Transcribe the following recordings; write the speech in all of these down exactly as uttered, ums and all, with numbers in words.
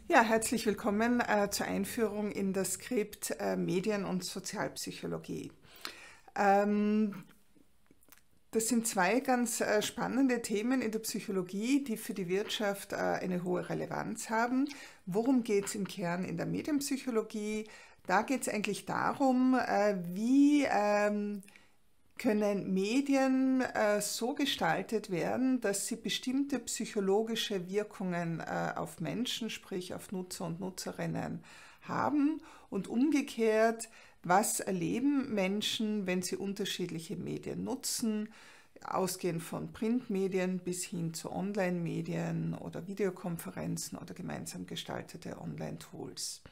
Ja, herzlich willkommen äh, zur Einführung in das Skript äh, Medien- und Sozialpsychologie. Ähm, das sind zwei ganz äh, spannende Themen in der Psychologie, die für die Wirtschaft äh, eine hohe Relevanz haben. Worum geht es im Kern in der Medienpsychologie? Da geht es eigentlich darum, äh, wie ähm, können Medien äh, so gestaltet werden, dass sie bestimmte psychologische Wirkungen äh, auf Menschen, sprich auf Nutzer und Nutzerinnen haben und umgekehrt, was erleben Menschen, wenn sie unterschiedliche Medien nutzen, ausgehend von Printmedien bis hin zu Online-Medien oder Videokonferenzen oder gemeinsam gestaltete Online-Tools.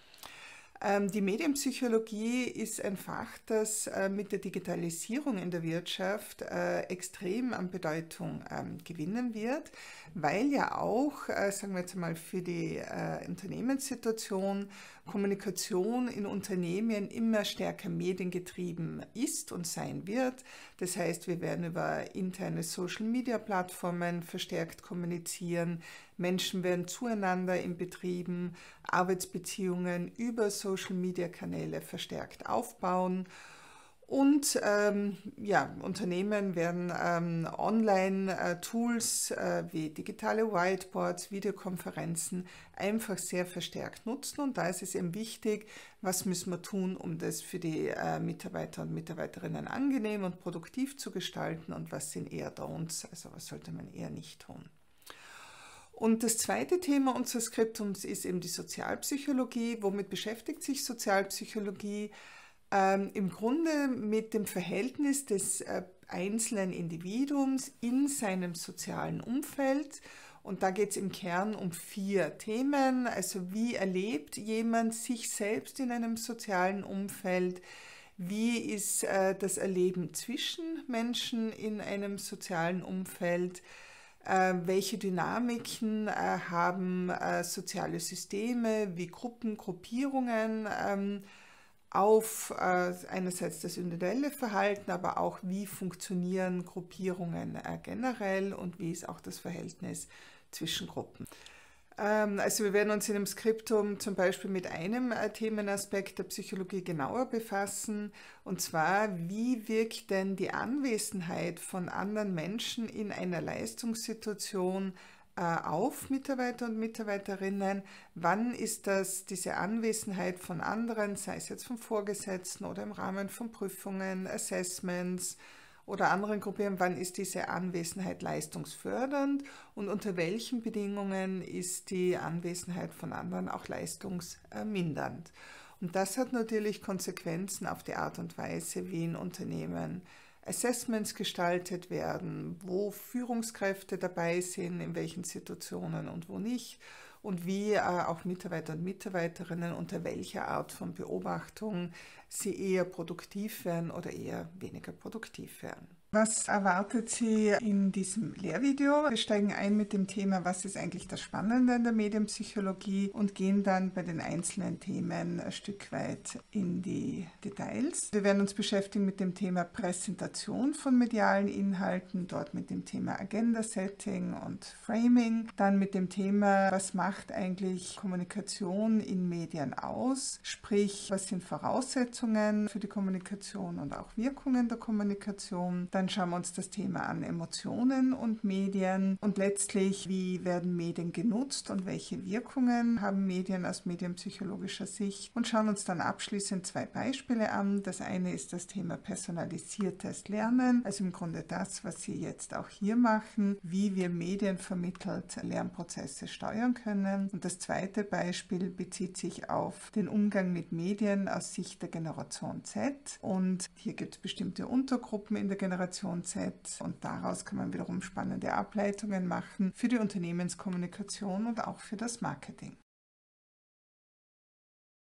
Die Medienpsychologie ist ein Fach, das äh, mit der Digitalisierung in der Wirtschaft äh, extrem an Bedeutung ähm, gewinnen wird, weil ja auch, äh, sagen wir jetzt mal, für die äh, Unternehmenssituation Kommunikation in Unternehmen immer stärker mediengetrieben ist und sein wird. Das heißt, wir werden über interne Social-Media-Plattformen verstärkt kommunizieren, Menschen werden zueinander in Betrieben, Arbeitsbeziehungen über Social-Media-Kanäle verstärkt aufbauen und ähm, ja, Unternehmen werden ähm, Online-Tools äh, wie digitale Whiteboards, Videokonferenzen einfach sehr verstärkt nutzen und da ist es eben wichtig, was müssen wir tun, um das für die äh, Mitarbeiter und Mitarbeiterinnen angenehm und produktiv zu gestalten und was sind eher Don'ts, also was sollte man eher nicht tun. Und das zweite Thema unseres Skriptums ist eben die Sozialpsychologie. Womit beschäftigt sich Sozialpsychologie? Ähm, im Grunde mit dem Verhältnis des äh, einzelnen Individuums in seinem sozialen Umfeld. Und da geht es im Kern um vier Themen. Also wie erlebt jemand sich selbst in einem sozialen Umfeld? Wie ist äh, das Erleben zwischen Menschen in einem sozialen Umfeld? Äh, welche Dynamiken äh, haben äh, soziale Systeme wie Gruppen, Gruppierungen ähm, auf äh, einerseits das individuelle Verhalten, aber auch wie funktionieren Gruppierungen äh, generell und wie ist auch das Verhältnis zwischen Gruppen. Also wir werden uns in dem Skriptum zum Beispiel mit einem Themenaspekt der Psychologie genauer befassen, und zwar, wie wirkt denn die Anwesenheit von anderen Menschen in einer Leistungssituation auf Mitarbeiter und Mitarbeiterinnen? Wann ist das diese Anwesenheit von anderen, sei es jetzt vom Vorgesetzten oder im Rahmen von Prüfungen, Assessments, oder anderen Gruppen, wann ist diese Anwesenheit leistungsfördernd und unter welchen Bedingungen ist die Anwesenheit von anderen auch leistungsmindernd. Und das hat natürlich Konsequenzen auf die Art und Weise, wie in Unternehmen Assessments gestaltet werden, wo Führungskräfte dabei sind, in welchen Situationen und wo nicht, und wie äh, auch Mitarbeiter und Mitarbeiterinnen unter welcher Art von Beobachtung sie eher produktiv werden oder eher weniger produktiv werden. Was erwartet Sie in diesem Lehrvideo? Wir steigen ein mit dem Thema, was ist eigentlich das Spannende in der Medienpsychologie, und gehen dann bei den einzelnen Themen ein Stück weit in die Details. Wir werden uns beschäftigen mit dem Thema Präsentation von medialen Inhalten, dort mit dem Thema Agenda-Setting und Framing, dann mit dem Thema, was macht eigentlich Kommunikation in Medien aus, sprich, was sind Voraussetzungen für die Kommunikation und auch Wirkungen der Kommunikation. Dann schauen wir uns das Thema an, Emotionen und Medien, und letztlich, wie werden Medien genutzt und welche Wirkungen haben Medien aus medienpsychologischer Sicht, und schauen uns dann abschließend zwei Beispiele an. Das eine ist das Thema personalisiertes Lernen, also im Grunde das, was Sie jetzt auch hier machen, wie wir medienvermittelt Lernprozesse steuern können. Und das zweite Beispiel bezieht sich auf den Umgang mit Medien aus Sicht der Generation Z, und hier gibt es bestimmte Untergruppen in der Generation Z und daraus kann man wiederum spannende Ableitungen machen für die Unternehmenskommunikation und auch für das Marketing.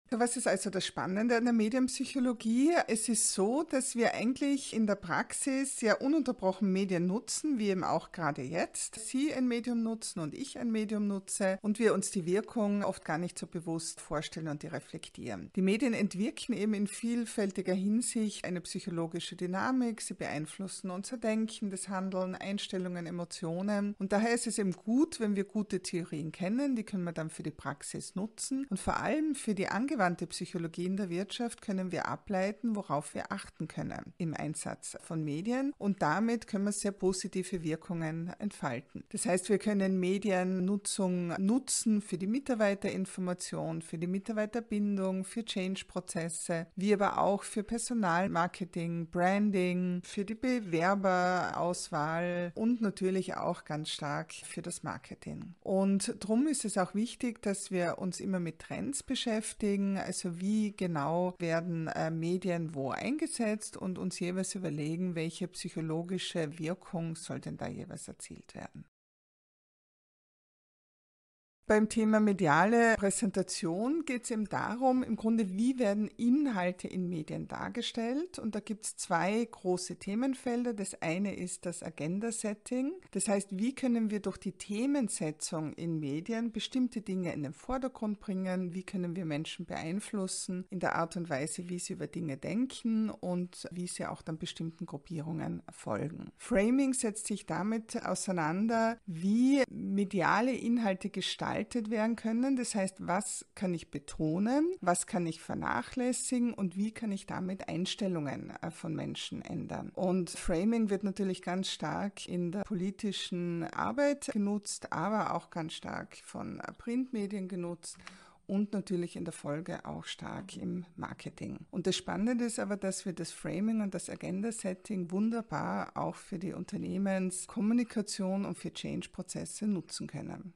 Was ist also das Spannende an der Medienpsychologie? Es ist so, dass wir eigentlich in der Praxis ja ununterbrochen Medien nutzen, wie eben auch gerade jetzt. Sie ein Medium nutzen und ich ein Medium nutze und wir uns die Wirkung oft gar nicht so bewusst vorstellen und die reflektieren. Die Medien entwirken eben in vielfältiger Hinsicht eine psychologische Dynamik. Sie beeinflussen unser Denken, das Handeln, Einstellungen, Emotionen. Und daher ist es eben gut, wenn wir gute Theorien kennen. Die können wir dann für die Praxis nutzen. Und vor allem für die angewandte Psychologie in der Wirtschaft können wir ableiten, worauf wir achten können im Einsatz von Medien. Und damit können wir sehr positive Wirkungen entfalten. Das heißt, wir können Mediennutzung nutzen für die Mitarbeiterinformation, für die Mitarbeiterbindung, für Change-Prozesse, wie aber auch für Personalmarketing, Branding, für die Bewerberauswahl und natürlich auch ganz stark für das Marketing. Und darum ist es auch wichtig, dass wir uns immer mit Trends beschäftigen, also wie genau werden äh, Medien wo eingesetzt und uns jeweils überlegen, welche psychologische Wirkung soll denn da jeweils erzielt werden. Beim Thema mediale Präsentation geht es eben darum, im Grunde, wie werden Inhalte in Medien dargestellt? Und da gibt es zwei große Themenfelder. Das eine ist das Agenda-Setting. Das heißt, wie können wir durch die Themensetzung in Medien bestimmte Dinge in den Vordergrund bringen? Wie können wir Menschen beeinflussen in der Art und Weise, wie sie über Dinge denken und wie sie auch dann bestimmten Gruppierungen folgen? Framing setzt sich damit auseinander, wie mediale Inhalte gestalten werden können. Das heißt, was kann ich betonen, was kann ich vernachlässigen und wie kann ich damit Einstellungen von Menschen ändern. Und Framing wird natürlich ganz stark in der politischen Arbeit genutzt, aber auch ganz stark von Printmedien genutzt. Und natürlich in der Folge auch stark im Marketing. Und das Spannende ist aber, dass wir das Framing und das Agenda-Setting wunderbar auch für die Unternehmenskommunikation und für Change-Prozesse nutzen können.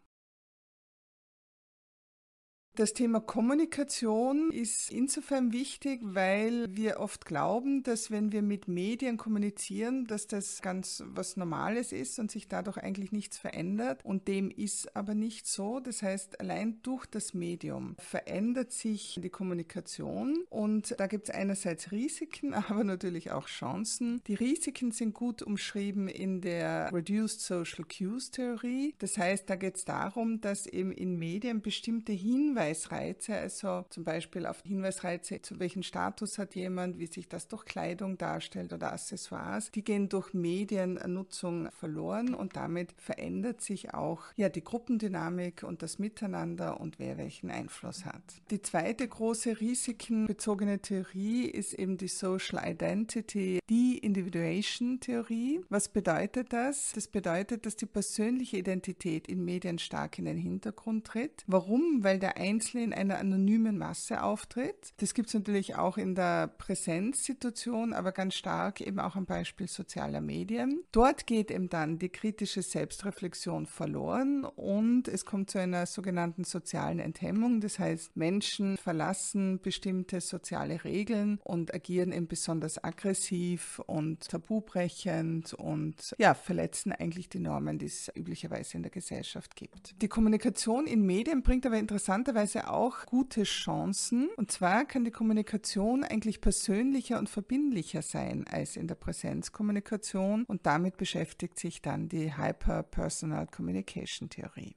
Das Thema Kommunikation ist insofern wichtig, weil wir oft glauben, dass wenn wir mit Medien kommunizieren, dass das ganz was Normales ist und sich dadurch eigentlich nichts verändert. Und dem ist aber nicht so. Das heißt, allein durch das Medium verändert sich die Kommunikation. Und da gibt es einerseits Risiken, aber natürlich auch Chancen. Die Risiken sind gut umschrieben in der Reduced Social Cues Theorie. Das heißt, da geht es darum, dass eben in Medien bestimmte Hinweise Hinweisreize, also zum Beispiel auf Hinweisreize, zu welchem Status hat jemand, wie sich das durch Kleidung darstellt oder Accessoires, die gehen durch Mediennutzung verloren und damit verändert sich auch ja, die Gruppendynamik und das Miteinander und wer welchen Einfluss hat. Die zweite große risikenbezogene Theorie ist eben die Social Identity De-Individuation Theorie. Was bedeutet das? Das bedeutet, dass die persönliche Identität in Medien stark in den Hintergrund tritt. Warum? Weil der Einzelne in einer anonymen Masse auftritt. Das gibt es natürlich auch in der Präsenzsituation, aber ganz stark eben auch am Beispiel sozialer Medien. Dort geht eben dann die kritische Selbstreflexion verloren und es kommt zu einer sogenannten sozialen Enthemmung. Das heißt, Menschen verlassen bestimmte soziale Regeln und agieren eben besonders aggressiv und tabubrechend und ja, verletzen eigentlich die Normen, die es üblicherweise in der Gesellschaft gibt. Die Kommunikation in Medien bringt aber interessanterweise auch gute Chancen. Und zwar kann die Kommunikation eigentlich persönlicher und verbindlicher sein als in der Präsenzkommunikation und damit beschäftigt sich dann die Hyper-Personal Communication Theorie.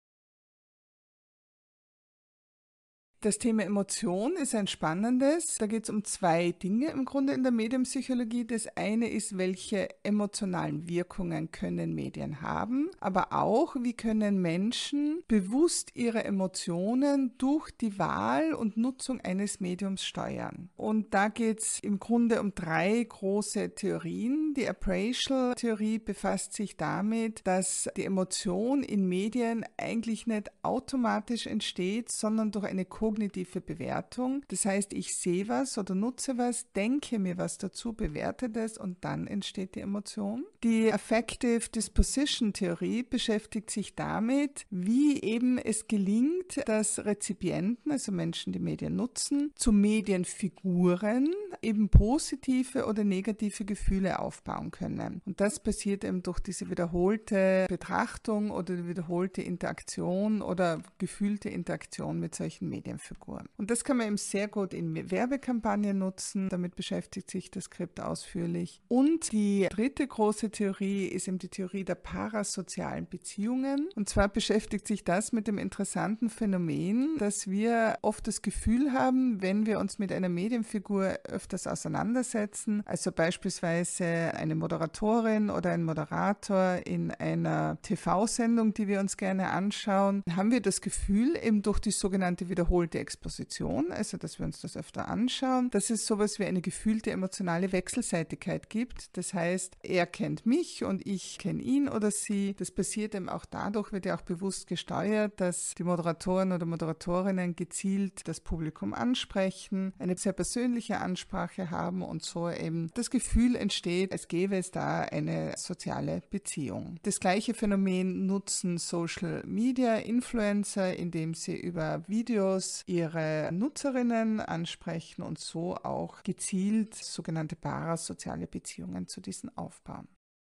Das Thema Emotion ist ein spannendes. Da geht es um zwei Dinge im Grunde in der Medienpsychologie. Das eine ist, welche emotionalen Wirkungen können Medien haben, aber auch, wie können Menschen bewusst ihre Emotionen durch die Wahl und Nutzung eines Mediums steuern. Und da geht es im Grunde um drei große Theorien. Die Appraisal-Theorie befasst sich damit, dass die Emotion in Medien eigentlich nicht automatisch entsteht, sondern durch eine kognitive Bewertung. Das heißt, ich sehe was oder nutze was, denke mir was dazu, bewerte das und dann entsteht die Emotion. Die Affective Disposition Theorie beschäftigt sich damit, wie eben es gelingt, dass Rezipienten, also Menschen, die Medien nutzen, zu Medienfiguren eben positive oder negative Gefühle aufbauen können. Und das passiert eben durch diese wiederholte Betrachtung oder die wiederholte Interaktion oder gefühlte Interaktion mit solchen Medien. Medienfigur. Und das kann man eben sehr gut in Werbekampagnen nutzen. Damit beschäftigt sich das Skript ausführlich. Und die dritte große Theorie ist eben die Theorie der parasozialen Beziehungen. Und zwar beschäftigt sich das mit dem interessanten Phänomen, dass wir oft das Gefühl haben, wenn wir uns mit einer Medienfigur öfters auseinandersetzen, also beispielsweise eine Moderatorin oder ein Moderator in einer T V-Sendung, die wir uns gerne anschauen, haben wir das Gefühl, eben durch die sogenannte wiederholte Exposition, also dass wir uns das öfter anschauen, dass es sowas wie eine gefühlte emotionale Wechselseitigkeit gibt. Das heißt, er kennt mich und ich kenne ihn oder sie. Das passiert eben auch dadurch, wird ja auch bewusst gesteuert, dass die Moderatoren oder Moderatorinnen gezielt das Publikum ansprechen, eine sehr persönliche Ansprache haben und so eben das Gefühl entsteht, als gäbe es da eine soziale Beziehung. Das gleiche Phänomen nutzen Social Media Influencer, indem sie über Videos ihre Nutzerinnen ansprechen und so auch gezielt sogenannte parasoziale Beziehungen zu diesen aufbauen.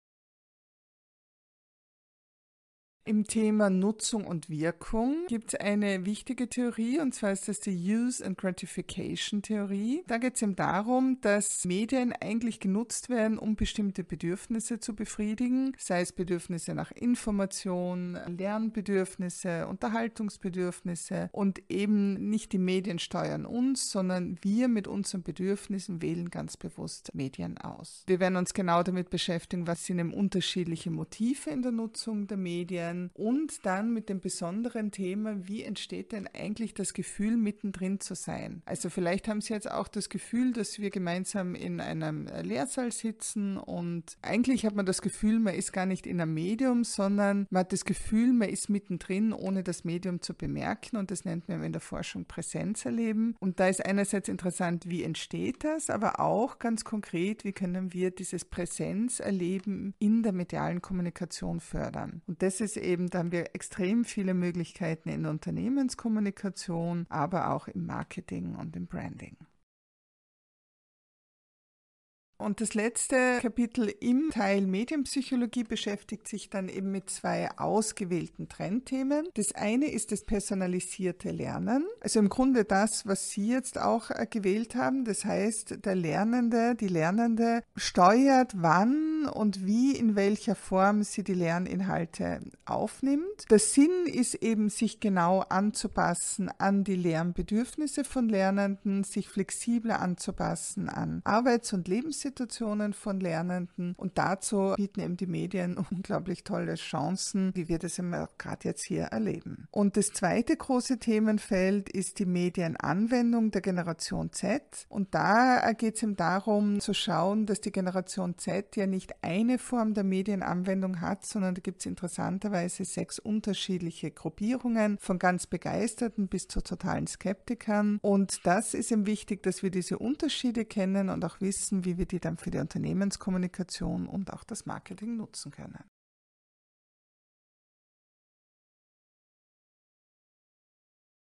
Im Thema Nutzung und Wirkung gibt es eine wichtige Theorie, und zwar ist das die Use and Gratification Theorie. Da geht es eben darum, dass Medien eigentlich genutzt werden, um bestimmte Bedürfnisse zu befriedigen, sei es Bedürfnisse nach Information, Lernbedürfnisse, Unterhaltungsbedürfnisse, und eben nicht die Medien steuern uns, sondern wir mit unseren Bedürfnissen wählen ganz bewusst Medien aus. Wir werden uns genau damit beschäftigen, was sind eben unterschiedliche Motive in der Nutzung der Medien, und dann mit dem besonderen Thema, wie entsteht denn eigentlich das Gefühl, mittendrin zu sein? Also vielleicht haben Sie jetzt auch das Gefühl, dass wir gemeinsam in einem Lehrsaal sitzen und eigentlich hat man das Gefühl, man ist gar nicht in einem Medium, sondern man hat das Gefühl, man ist mittendrin, ohne das Medium zu bemerken, und das nennt man in der Forschung Präsenz erleben. Und da ist einerseits interessant, wie entsteht das, aber auch ganz konkret, wie können wir dieses Präsenzerleben in der medialen Kommunikation fördern? Und das ist eben, da haben wir extrem viele Möglichkeiten in der Unternehmenskommunikation, aber auch im Marketing und im Branding. Und das letzte Kapitel im Teil Medienpsychologie beschäftigt sich dann eben mit zwei ausgewählten Trendthemen. Das eine ist das personalisierte Lernen, also im Grunde das, was Sie jetzt auch äh, gewählt haben. Das heißt, der Lernende, die Lernende steuert, wann und wie, in welcher Form sie die Lerninhalte aufnimmt. Der Sinn ist eben, sich genau anzupassen an die Lernbedürfnisse von Lernenden, sich flexibler anzupassen an Arbeits- und Lebenssituationen von Lernenden, und dazu bieten eben die Medien unglaublich tolle Chancen, wie wir das gerade jetzt hier erleben. Und das zweite große Themenfeld ist die Medienanwendung der Generation Z, und da geht es eben darum zu schauen, dass die Generation Z ja nicht eine Form der Medienanwendung hat, sondern da gibt es interessanterweise sechs unterschiedliche Gruppierungen, von ganz Begeisterten bis zu totalen Skeptikern, und das ist eben wichtig, dass wir diese Unterschiede kennen und auch wissen, wie wir die dann für die Unternehmenskommunikation und auch das Marketing nutzen können.